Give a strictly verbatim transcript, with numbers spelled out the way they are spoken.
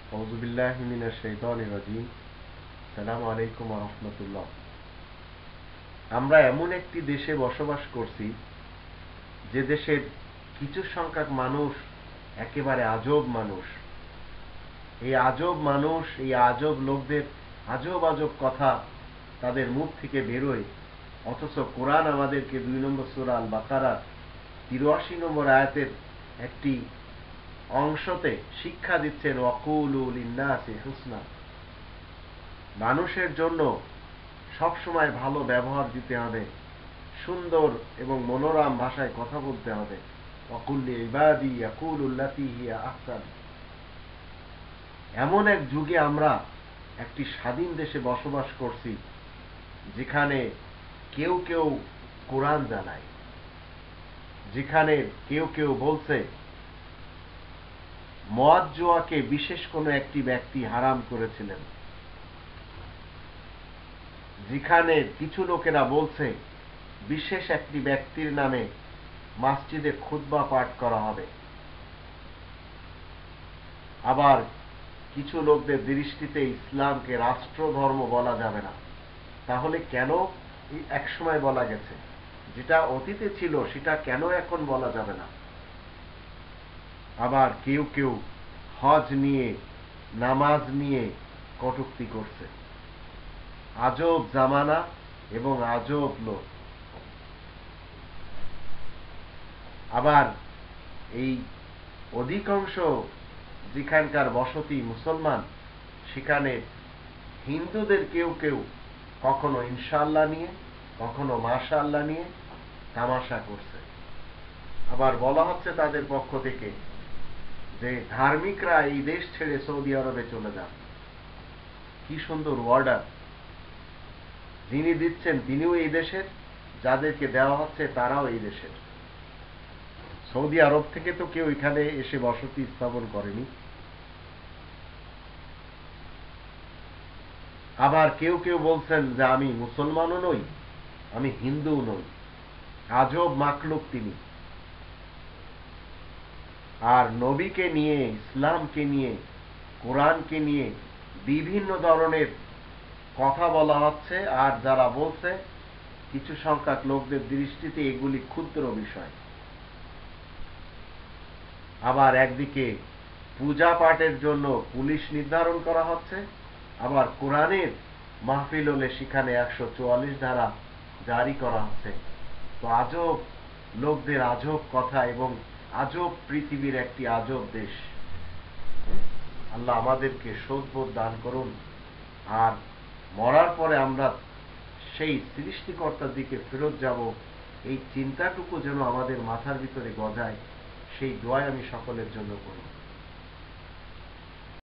আউযু বিল্লাহি মিনাশ শাইতানির রাজিম। আসসালামু আলাইকুম ওয়া রাহমাতুল্লাহ। আমরা এমন একটি দেশে বসবাস করছি যে দেশের কিছু সংখ্যক মানুষ একেবারে আজব মানুষ। এই আজব মানুষ, এই আজব লোকদের আজব আজব কথা তাদের মুখ থেকে বেরোয়, অথচ কোরআন আমাদেরকে দুই নম্বর সূরা আল বাকারার তিরাশি নম্বর আয়াতের একটি অংশতে শিক্ষা দিচ্ছেন, ওয়াকুলু লিন্নাসি হুসনা। মানুষের জন্য সবসময় ভালো ব্যবহার দিতে হবে, সুন্দর এবং মনোরম ভাষায় কথা বলতে হবে। ওয়াকুল্লি ইবাদি ইয়াকুলুল্লাতী হিয়া আহসান। এমন এক যুগে আমরা একটি স্বাধীন দেশে বসবাস করছি যেখানে কেউ কেউ কোরআন জানায়, যেখানে কেউ কেউ বলছে মদ জুয়াকে বিশেষ কোনো একটি ব্যক্তি হারাম করেছিলেন, যেখানে কিছু লোকেরা বলছে বিশেষ একটি ব্যক্তির নামে মসজিদে খুতবা পাঠ করা হবে। আবার কিছু লোকদের দৃষ্টিতে ইসলামকে রাষ্ট্র ধর্ম বলা যাবে না। তাহলে কেন এক সময় বলা গেছে, যেটা অতীতে ছিল সেটা কেন এখন বলা যাবে না? আবার কেউ কেউ হজ নিয়ে, নামাজ নিয়ে কটূক্তি করছে। আজব জামানা এবং আজব লোক। আবার এই অধিকাংশ যেখানকার বসতি মুসলমান, সেখানে হিন্দুদের কেউ কেউ কখনো ইনশাআল্লাহ নিয়ে, কখনো মাশাআল্লাহ নিয়ে তামাশা করছে। আবার বলা হচ্ছে তাদের পক্ষ থেকে যে ধার্মিকরা এই দেশ ছেড়ে সৌদি আরবে চলে যান। কি সুন্দর অর্ডার! যিনি দিচ্ছেন তিনিও এই দেশের, যাদেরকে দেওয়া হচ্ছে তারাও এই দেশের। সৌদি আরব থেকে তো কেউ এখানে এসে বসতি স্থাপন করেনি। আবার কেউ কেউ বলছেন যে আমি মুসলমানও নই, আমি হিন্দুও নই। আজব মাখলুক তিনি। আর নবীকে নিয়ে, ইসলামকে নিয়ে, কোরআনকে নিয়ে বিভিন্ন ধরনের কথা বলা হচ্ছে, আর যারা বলছে কিছু সংখ্যক লোকদের দৃষ্টিতে এগুলি ক্ষুদ্র বিষয়। আবার একদিকে পূজা পাঠের জন্য পুলিশ নির্ধারণ করা হচ্ছে, আবার কোরআনের মাহফিল হলে সেখানে একশো চুয়াল্লিশ ধারা জারি করা হচ্ছে। তো আজব লোকদের আজব কথা এবং আজব পৃথিবীর একটি আজব দেশ। আল্লাহ আমাদেরকে সদ্বোধ দান করুন, আর মরার পরে আমরা সেই সৃষ্টিকর্তার দিকে ফেরত যাব, এই চিন্তাটুকু যেন আমাদের মাথার ভিতরে গজায়। সেই দোয়াই আমি সকলের জন্য করি।